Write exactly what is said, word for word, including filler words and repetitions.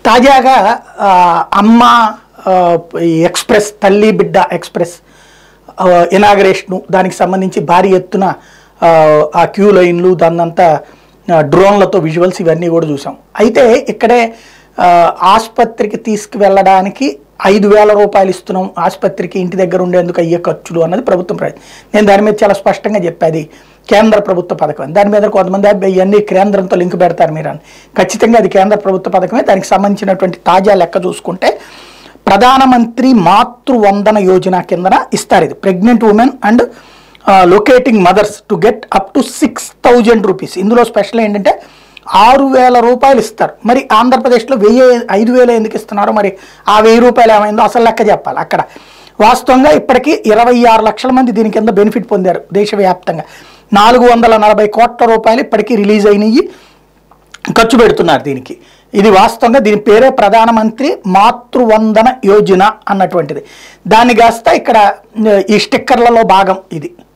తాజాగా అమ్మ ఎక్స్ప్రెస్ తల్లి బిడ్డ ఎక్స్ప్రెస్ ఇనాగరేషను దానికి సంబంధించి భారీ ఎత్తున ఆ క్యూ లైన్లు దాన్నంతా డ్రోన్లతో విజువల్స్ ఇవన్నీ కూడా చూసాం. అయితే ఇక్కడే ఆసుపత్రికి తీసుకువెళ్ళడానికి ఐదు వేల రూపాయలు ఇస్తున్నాం, ఆసుపత్రికి ఇంటి దగ్గర ఉండేందుకు అయ్యే ఖర్చులు అన్నది ప్రభుత్వం ప్రయత్నం. నేను దాని మీద చాలా స్పష్టంగా చెప్పేది కేంద్ర ప్రభుత్వ పథకం. దాని మీద కొంతమంది ఇవన్నీ కేంద్రంతో లింక్ పెడతారు మీరు అని. ఖచ్చితంగా అది కేంద్ర ప్రభుత్వ పథకమే. దానికి సంబంధించినటువంటి తాజా లెక్క చూసుకుంటే ప్రధానమంత్రి మాతృవందన యోజన కిందన ఇస్తారు. ఇది pregnant women and lactating mothers to get up to six thousand rupees. ఇందులో స్పెషల్ ఏంటంటే ఆరు వేల రూపాయలు ఇస్తారు. మరి ఆంధ్రప్రదేశ్లో వెయ్యి ఐదు వేలు ఎందుకు ఇస్తున్నారు? మరి ఆ వెయ్యి రూపాయలు ఏమైందో అసలు లెక్క చెప్పాలి. అక్కడ వాస్తవంగా ఇప్పటికీ ఇరవై ఆరు లక్షల మంది దీని కింద బెనిఫిట్ పొందారు దేశవ్యాప్తంగా. నాలుగు వందల నలభై కోట్ల రూపాయలు ఇప్పటికీ రిలీజ్ అయినవి ఖర్చు పెడుతున్నారు దీనికి. ఇది వాస్తవంగా దీని పేరే ప్రధానమంత్రి మాతృవందన యోజన అన్నటువంటిది. దాన్ని కాస్త ఇక్కడ ఈ స్టిక్కర్లలో భాగం ఇది.